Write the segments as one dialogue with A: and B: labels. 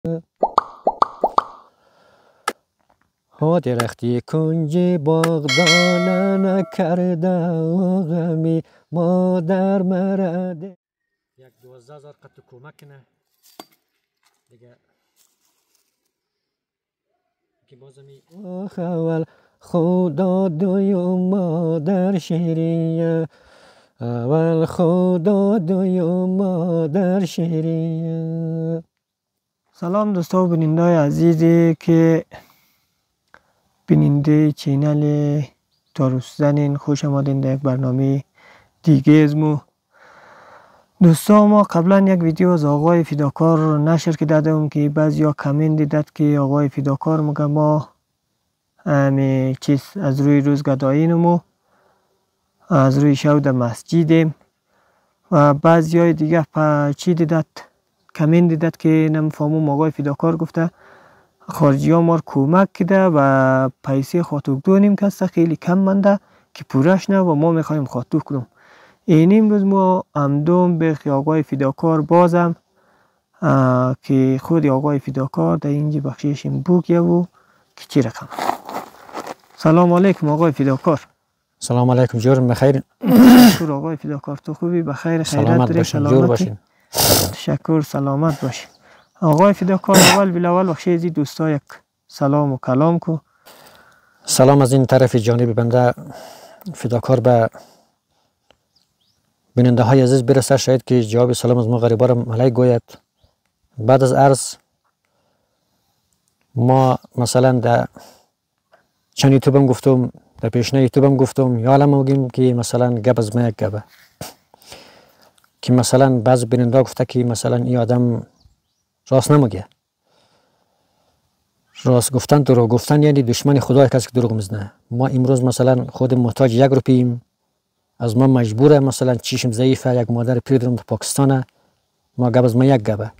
A: ها درختی کنج باغدانه نکرده و غمی مادر مرده. یک 12,000 قطع کمک کنه دیگه که بازمی اول خدا دوی مادر شیریه، اول خدا دوی مادر شیریه.
B: سلام دوستا و بیننده عزیزی که بیننده چینل تاروس زنین، خوش آمدین در یک برنامه دیگه از مو. دوستا ما قبلا یک ویدیو از آقای فداکار نشر که دادم که بعضیا کامنت دیدد که آقای فداکار میگه ما چیز از روی روزگدایی نمو از روی شو در مسجدیم و بعضیای دیگه چی دیدد کامنت دیدد که نمیفهمم. آقای فداکار گفته خارجی ها ما کمک کده و پیسه خاطوک نیم کسته خیلی کم منده که پورش نه و ما میخوایم خاطوک کنم. این امروز ما امدوم به آقای فداکار بازم که خود آقای فداکار در اینجا بخشیشیم بوگیه و که چی رقم. سلام علیکم آقای فداکار.
A: سلام علیکم، جورم بخیر.
B: تشکر آقای فداکار، تو خوبی؟ بخیر خیرت داری؟
A: جور باشین.
B: تشکر، سلامت باشین. آقای فداکار اول بالاول بخشی از دوستا یک سلام و کلام کو.
A: سلام از این طرف جانب بنده فداکار به بیننده های عزیز برسه، شاید که جواب سلام از ما غریبا را ملای گوید. بعد از عرض ما مثلا در چند یوتیوبم گفتم، در پیشنه یوتیوبم گفتم، یا الان موگیم که مثلا گپ از ما یک گپه که مثلا بعض بیننده گفته که مثلا این آدم راست نمیگه. راست گفتن دروغ گفتن یعنی دشمن خدای کسی که دروغ میزنه. ما امروز مثلا خود محتاج 1 روپیم، از ما مجبوره مثلا چیشم ضعیفه، یک مادر پیر دارم در پاکستانه، ما گپ از ما یک گپه.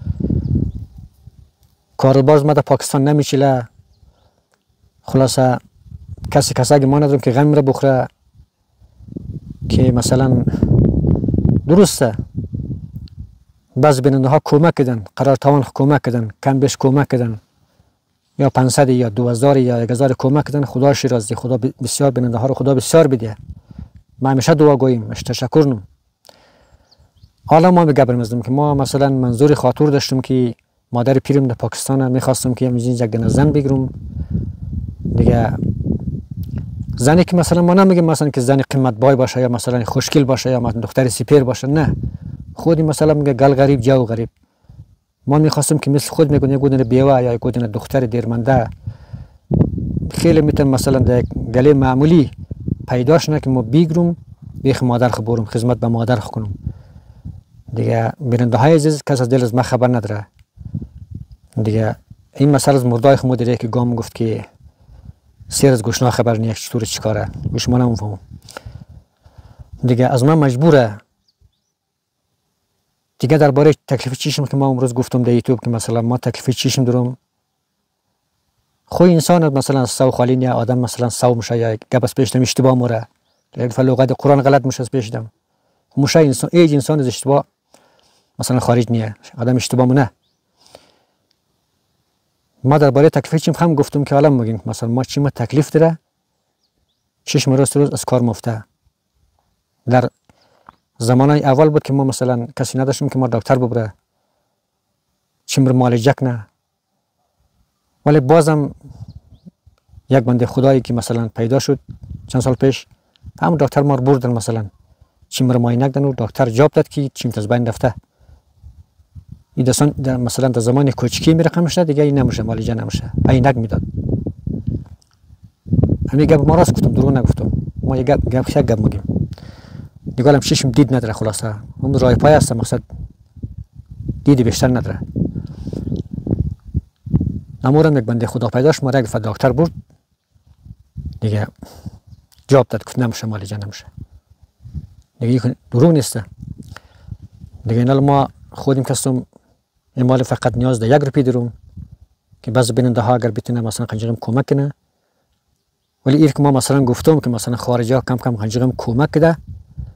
A: کارباز ما در پاکستان نمیچله. خلاصه کسی ما ندارم که غم را بخوره که مثلا درسته بعض بیننده ها کمک کردن، قرار توان کمک کردن، کم بیش کمک کردن، یا 500 یا 2000 یا 1000 کمک کردن. خدا شیرازی، خدا بسیار بیننده ها رو خدا بسیار بده. ما همیشه دعا گوییم، تشکر نم. حالا ما به گبر میزدم که ما مثلا منظور خاطر داشتم که مادر پیرم در پاکستان میخواستم که همین یک دونه زن بگیرم دیگه. زنی که مثلا ما نمیگیم مثلا که زن قیمت بای باشه یا مثلا خوشگل باشه یا مثلا دختر سپیر باشه، نه. خودی مثلا میگه گل غریب جو غریب. ما میخواستم که مثل خود میگن یک دونه بیوه یا یک دونه دختر دیرمنده خیلی میتونم مثلا در گله معمولی پیداش نه که ما بگیرم بیخ مادر خبرم خدمت به مادر کنم دیگه. بیننده های عزیز کس از دل از ما خبر نداره دیگه. این مسئله از مردای خود دیگه که گام گفت که سیر از گوشنا خبر نیست چطور چیکاره گوش ما نمیفهمم دیگه. از من مجبوره دیگه. درباره تکلیف چیشم که ما امروز گفتم در یوتیوب که مثلا ما تکلیف چیشم دارم. خو انسان مثلا سو خالی نه آدم مثلا سو میشه یا گپ از پیش اشتباه موره لگد فلوقات قرآن غلط میشه از پیش دم میشه انسان ایج انسان از اشتباه مثلا خارج نیه آدم اشتباه مونه. ما درباره تکلیف چیم هم گفتم که حالا میگیم مثلا ما چی ما تکلیف داره چشم روز از کار مفته. در زمانای اول بود که ما مثلا کسی نداشتیم که ما دکتر ببره چیم رو معالجه کنه، ولی بازم یک بنده خدایی که مثلا پیدا شد چند سال پیش هم دکتر ما رو بردن مثلا چیم رو معاینه کردن و دکتر جواب داد که چیم از بین رفته. این دستان مثلا در زمان کوچکی میرقم شده دیگه این نمیشه معالجه نمیشه عینک میداد. همین گپ ما راست گفتم دروغ نگفتم. ما یک گپ میگیم دیگه. هم چشم دید نداره. خلاصه اون راه پای است مقصد دید بیشتر نداره. امورم یک بنده خدا پیداش ما را یک دکتر برد دیگه جواب داد گفت نمیشه معالجه نمیشه دیگه. دروغ نیسته دیگه. اینا ما خودیم کسیم مال فقط نیاز ده 1 روپیه دارم که بعض بیننده ها اگر بتونه مثلا قنجرم کمک کنه. ولی ایر که ما مثلا گفتم که مثلا خارجی ها کم کم قنجرم کمک کده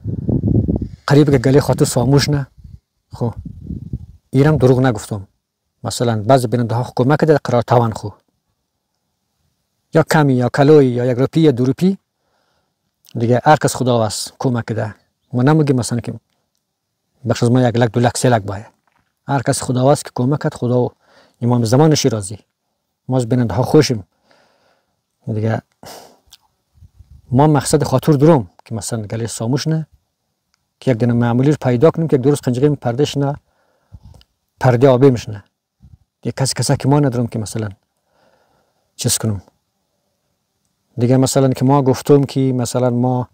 A: قریب که گلی خاطر ساموش نه. خب ایرم دروغ نگفتم مثلا بعض بیننده ها کمک کرده قرار توان خو یا کمی یا کلوی یا 1 روپی یا 2 روپی دیگه هر کس خدا واس کمک کرده. ما نمیگیم مثلا که بخش از ما 1 لک 2 لک 3 لک باید. هر کس خدا واس که کمک کرد خدا و امام زمان شیرازی ما از بیننده ها خوشیم دیگه. ما مقصد خاطر دروم که مثلا گلی ساموش نه که یک دونه معمولی رو پیدا کنیم که یک درست قنجقه پردهش نه پرده آبی میشنه دیگه. کسی که ما ندارم که مثلا چیز کنم دیگه. مثلا که ما گفتم که مثلا ما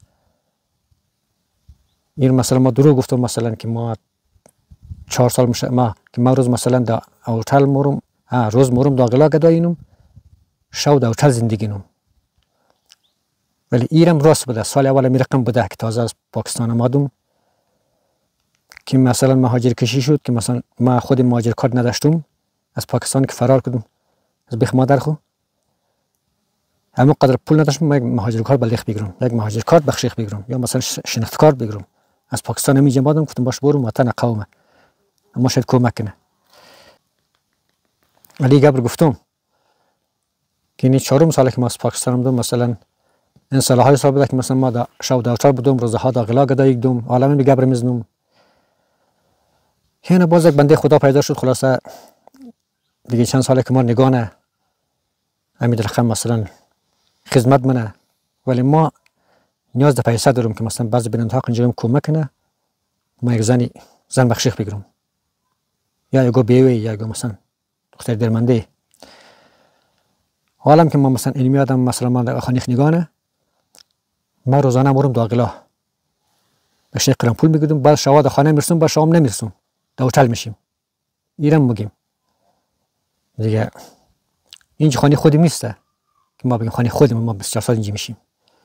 A: این مثلا ما درو گفتم مثلا که ما 4 سال میشه ما که ما روز مثلا دا هتل مورم روز مورم داخلا گداینم شو دا هتل زندگی نم. ولی ایرم راست بوده. سال اول می رقم بوده که تازه از پاکستان آمدم که مثلا مهاجر کشی شد که مثلا ما خود مهاجر کارت نداشتم از پاکستان که فرار کردم از بیخ مادر خو همون قدر پول نداشتم ما یک مهاجر کارت بلیخ بگیرم یک مهاجر کارت بخشیخ بگیرم یا مثلا شناخت کارت بگیرم. از پاکستان می جمع دادم گفتم باش برم وطن قومه اما شاید کمک کنه. ولی گبر گفتم که این 4 ساله که ما از پاکستان آمدم مثلا این سالهای سال بوده که مثلا ما دا شو داوتر بودم روزها داخلا گداییدم عالم می گبر میزنم. هینا باز یک بنده خدا پیدا شد. خلاصه دیگه چند ساله که ما نگانه امید رقم مثلا خدمت منه. ولی ما نیاز به پیسه دارم که مثلا بعضی بیننده ها قنجرم کمک کنه ما یک زن بخشیخ بگیرم یا یگو بیوی یا یگو مثلا دختر درمنده. حالا که ما مثلا علمی آدم مثلا ما در خانیخ نگانه ما روزانه مورم داخلا به شیخ قرم پول بگیرم بعد شوا در خانه میرسم بعد شام نمیرسم در هتل میشیم. ایرم میگیم دیگه اینجا خانه خودم نیسته که ما بگیم خانه خودم ما 24 سال اینجا میشیم.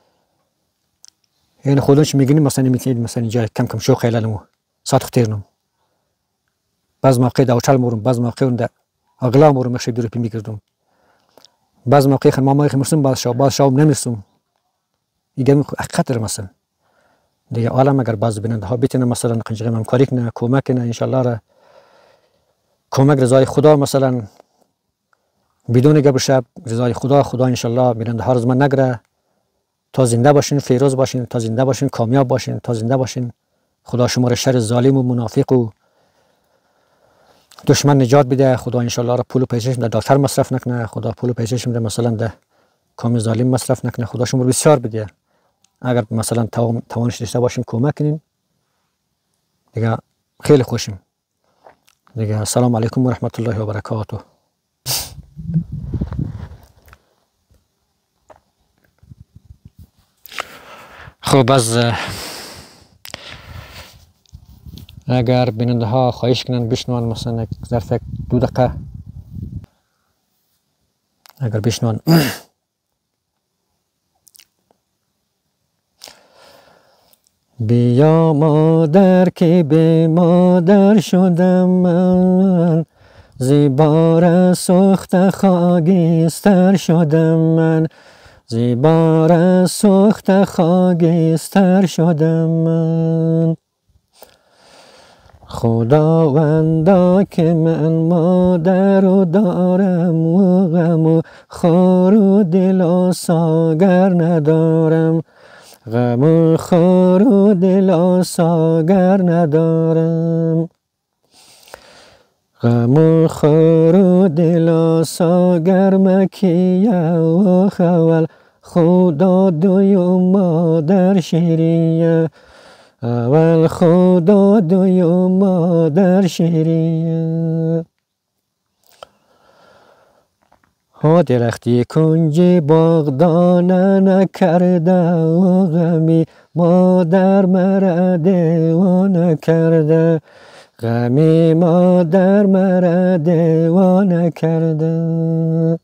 A: این خودش میگیم مثلا میتونید مثلا اینجا کم کم شو خیلالمو ساعت خطرنم بعض موقع در هتل مورم بعض موقع اون در اغلا مورم مخشی 2 روپی میگیردم بعض موقع خن ماما میرسم بعد شام نمیرسم. دیگه حقیقت داره مثلا دیگه. عالم اگر بعض بیننده ها بتونه مثلا قنجقه همکاری کنه کمک کنه ان شاء الله را کمک رضای خدا مثلا بدون گبر شب رضای خدا ان شاء الله بیننده ها رزمن نگره تا زنده باشین فیروز باشین تا زنده باشین کامیاب باشین تا زنده باشین. خدا شما را شر ظالم و منافق و دشمن نجات بده. خدا ان شاء الله را پول و پیسهش در دکتر مصرف نکنه. خدا پول و پیسهش در مثلا در کام ظالم مصرف نکنه. خدا شما رو بسیار بده. اگر مثلا توانش داشته باشیم کمک کنین دیگه خیلی خوشیم دیگه. السلام علیکم و رحمت الله و برکاته. خب از اگر بیننده ها خواهش کنن بشنوان مثلا ظرف 2 دقیقه اگر بشنوان بیا مادر که به مادر شدم من زیبار سخت خاکستر شدم من زیبار سخت خاکستر شدم من. خداوندا که من مادر رو دارم و غم و خار و دل آساگر ندارم غم و خار و دل آساگر ندارم غم و خار و دل آساگر مکیه و خول خدا دوی مادر شیریه اول خدا دوی مادر شیریه. ها درختی کنج باغدانه نکرده و غمی مادر مرا دیوانه کرده غمی مادر مرا دیوانه کرده.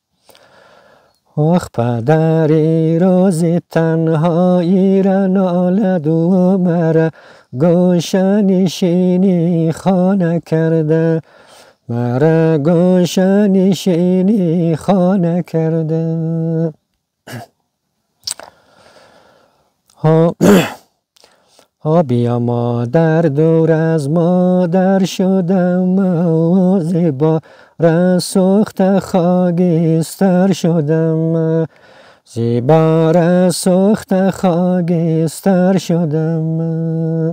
A: آخ پدری روز تنهایی را نالد و مرا گوشه نشینی خانه کرده مرا گوشه نشینی خانه کرده. بیا مادر دور از مادر شدم و زیبا سوخت خاکستر شدم زیبا سوخت خاکستر شدم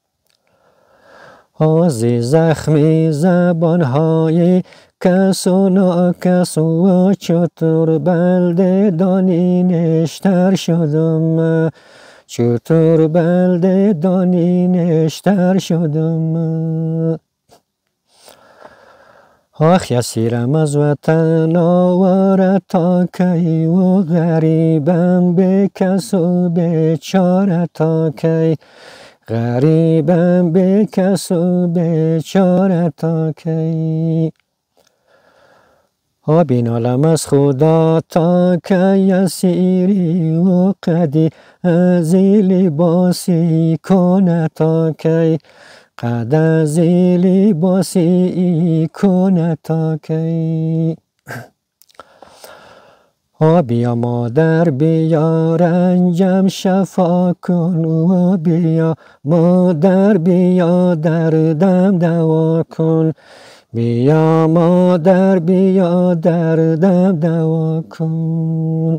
A: از زخمی زبانهای کس و ناکس و چطور بلده دانی نشتر شدم چطور بلده دانی نشتر شدم آخ یسیرم از وطن آواره تا کی و غریبم به کس و بیچاره تا کی غریبم به کس و بیچاره تا کی بینالم از خدا تا که یسیری و قدی از لباسی کنه تا کی قد از لباسی کنه تا کی بیا مادر بیا رنجم شفا کن و بیا مادر بیا دردم دوا کن بیا مادر بیا دردم دوا کن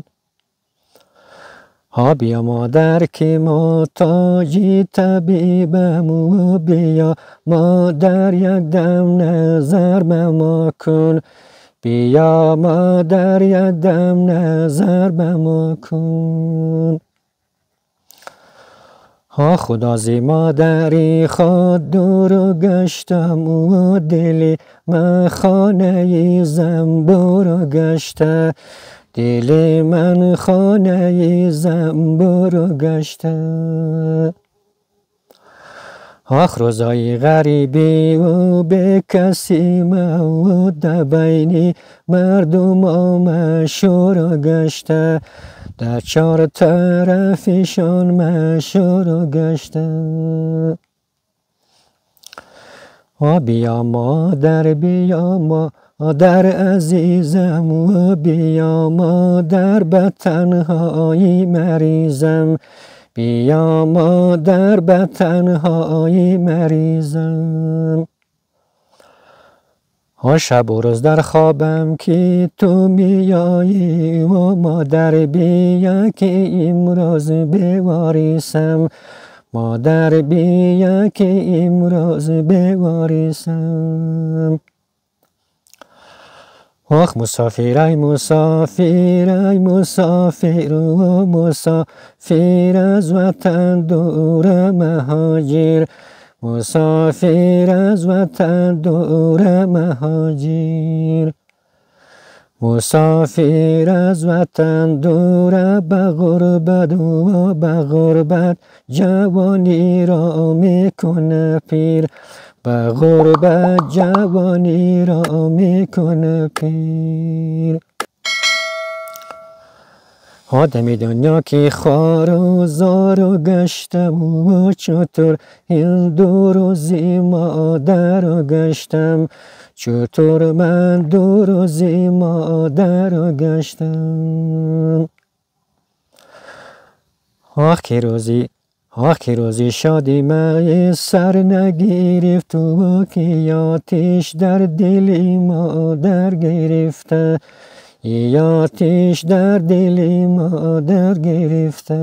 A: بیا مادر که محتاجی طبیبم و بیا مادر یک دم نظر به ما کن بیا مادر یک دم نظر به ما کن خدا زی مادری خود دور گشتم و دلی من خانه زنبور گشته دلی من خانه زنبور گشته روزای غریبی و به کسی و در بین مردم مشهور گشته در چار طرفشان مشهور گشته بیا مادر بیا مادر عزیزم و بیا مادر به تنهایی مریضم بیا مادر به تنهایی مریضم شب و روز در خوابم که تو میایی و مادر بیا که امروز بواریسم مادر بیا که امروز بواریسم مسافر مسافر مسافر و مسافر از وطن دور مهاجر مسافر از وطن دور مهاجر مسافر از وطن دور به غربت و به غربت جوانی را میکنه پیر به غربت جوانی را میکنه پیر آدم دنیا که خوار و زار و گشتم و چطور این دو روزی مادر و گشتم چطور من دو روزی مادر و گشتم که روزی شادی من سر نگرفت و که آتش در دل مادر گرفته آتش در دل مادر گرفته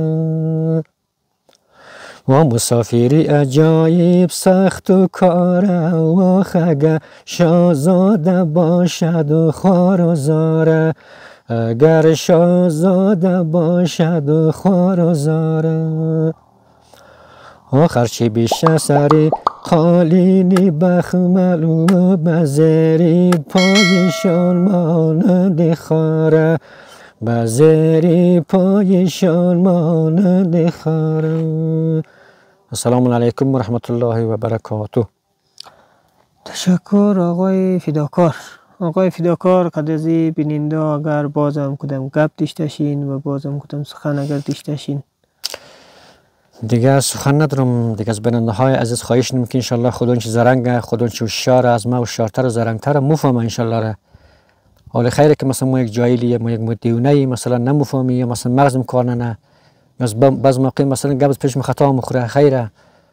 A: و مسافری عجایب سخت و کاره و خگه شاهزاده باشد و خوار و زاره اگر شاهزاده باشد و خوار و زاره خرچی بیشه سری قالینی بخمل و بزری پایشان مانند خاره بزری پایشان مانند خاره. السلام علیکم و رحمت الله و برکاته.
B: تشکر آقای فداکار. آقای فداکار قدرزی بیننده اگر بازم کدام گپ داشتین و بازم کدام سخن اگر داشتین
A: دیگه سخن ندارم. دیگه از بیننده های عزیز خواهش نمیم که انشالله خودونچ زرنگ خودونچ هوشیار از ما هوشیارتر و زرنگتر مفهمه انشالله را. حال خیره که مثلا ما یک جاهلی ما یک مدیونه مثلا نمفهمی یا مثلا مغزم کار نه یا بعض موقع مثلا قبل پیش خطا مخوره خیره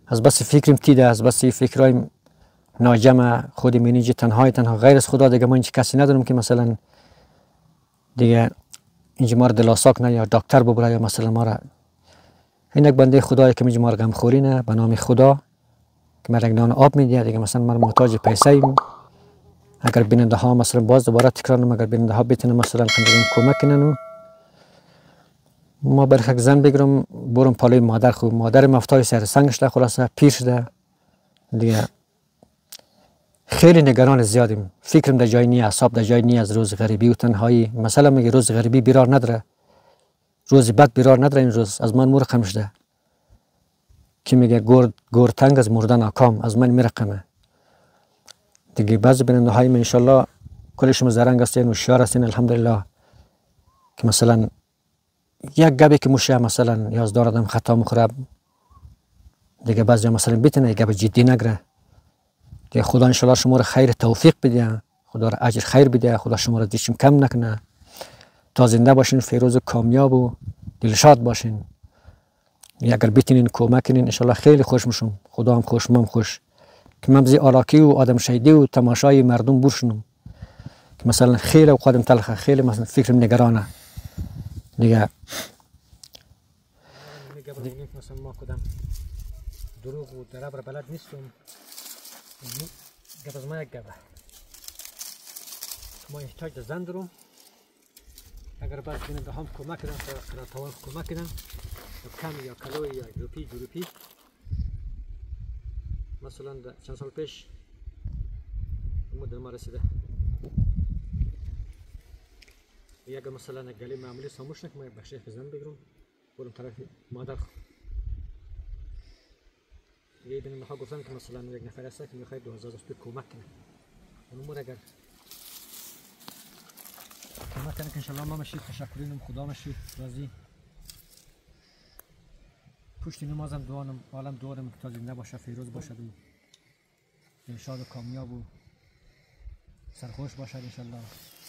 A: از بس فکرم تیده، از بس فکرای ناجمع خود مینیجی تنها غیر از خدا دیگه من هیچ کسی ندارم که مثلا دیگه اینجا ما را دلاساک نه یا دکتر ببره یا مثلا ما را این یک بنده خدایی که اینجا ما را غمخوری نه به نام خدا که من رنگدان آب میده دیگه مثلا من محتاج پیسه ایم. اگر بیننده ها مثلا باز دوباره تکرار نم اگر بیننده ها بتونه مثلا کمک کنن ما برخک زن بگیرم برم پالوی مادر خوب مادر مفتای سر سنگ شده خلاصه پیر شده دیگه خیلی نگران زیادیم فکرم در جای نی اعصاب در جای نی از روز غریبی و تنهایی مثلا میگه روز غریبی بیرار نداره روز بد بیرار نداره این روز از من مرقم شده که میگه گور تنگ از مردن آکام از من میرقمه دیگه بعضی بیننده های من انشالله کلشون زرنگ هستین و شیار هستین الحمدلله که مثلا یک گبی که موشه مثلا یازدار آدم خطا مخوره دیگه بعضی مثلا بتونه گب جدی نگره دیگه خدا انشالله شما رو خیر توفیق بده خدا رو اجر خیر بده خدا شما رو دیشم کم نکنه تا زنده باشین فیروز کامیاب و دلشاد باشین اگر بتونین کمک کنین انشالله خیلی خوش میشم خدا هم خوش من خوش که من بزی آلاکی و آدم شیدی و تماشای مردم برشنم که مثلا خیلی و قدم تلخه خیلی مثلا فکرم نگرانه دیگه مثلا ما کدام دروغ و دربر بلد نیستم گب از ما یک گبه ما احتاج در زن دارم اگر باید بیننده هم کمک کردن تا توان کمک کردن کم یا کلوی یا روپی دو روپی مثلا چند سال پیش مدل ما رسیده اگر مثلا گلی معمولی ساموش نکنم ما بخشی زن بگیرم برم طرف مادر یه بیننده ها گفتن که مثلا یک نفر هسته که میخواید 2000 روپیه کمک کنه اون مور اگر کمک کنه که انشالله ما مشید تشکرینم خدا مشید راضی پشت نمازم دوانم عالم دوارم که تا زنده باشه فیروز باشد و شاد و کامیاب و سرخوش باشد انشالله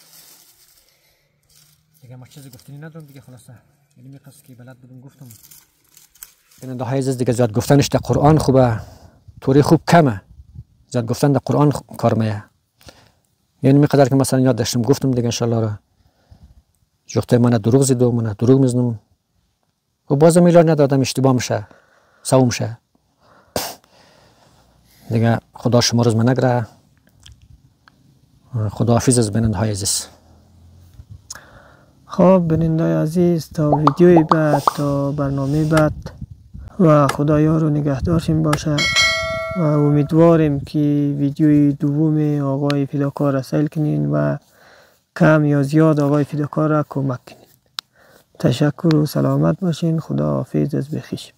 A: دیگه ما چیزی گفتنی ندارم دیگه خلاصه یعنی میقصد که بلد بودم گفتم بیننده های عزیز دیگه زیاد گفتنش در قرآن خوبه طوری خوب کمه زیاد گفتن در قرآن کار میه یعنی میقدر که مثلا یاد داشتم گفتم دیگه انشالله را جوخته من دروغ زیدو من دروغ میزنم و بازم میلاد ندادم اشتباه میشه سو میشه دیگه خدا شما روز من نگره خدا حافظ از بیننده های عزیز
B: خب بیننده عزیز تا ویدیوی بعد تا برنامه بعد و خدایا رو نگهدارشیم باشه و امیدواریم که ویدیوی دوم آقای فداکار را سیل کنین و کم یا زیاد آقای فداکار را کمک کنین. تشکر و سلامت باشین. خدا حافظ از بخیش.